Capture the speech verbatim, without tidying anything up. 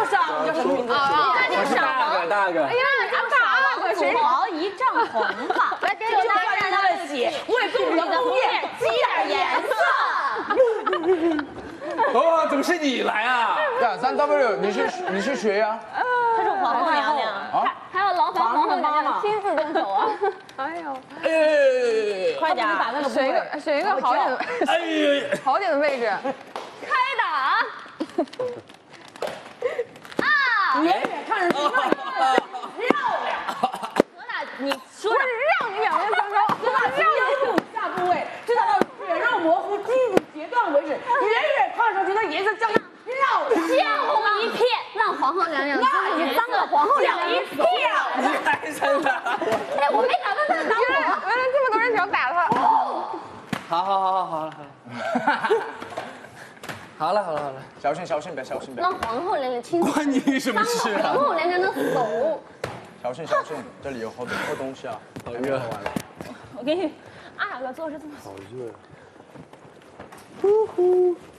上，你叫什么名字？ 我是大哥，大哥。 哎呀，你大哥谁？ 毛一丈红发， 来，给我大人他的血，为公主的红叶积点颜色。 哦，怎么是你来啊？ 呀，三 W， 你是你是谁呀？ 她是皇后娘娘啊， 还有劳烦皇后娘娘亲自动手啊！哎呦， 哎， 快点，打那个选一个选一个好点的， 哎呀， 好点的位置，开打！啊！ 远远看着去，漂亮。 何大，你说不是让你两个相高， 哥大清阳以下部位，直到到血肉模糊、肌乳截断为止，远远看上去那颜色相当漂亮， 鲜红一片， 让皇后娘娘自己脏了皇后娘娘一票。 你还真的？ 哎，我没打算他打原来原来这么多人想打他。 好好好好好了好了，好了好了好了， 小心小心，别小心别， 让皇后娘娘亲自关你什么事啊？ 皇后娘娘的手。 小心小心，这里有好多破东西啊， 好热。 我给你，阿雅哥做是这么。 好热。呼呼。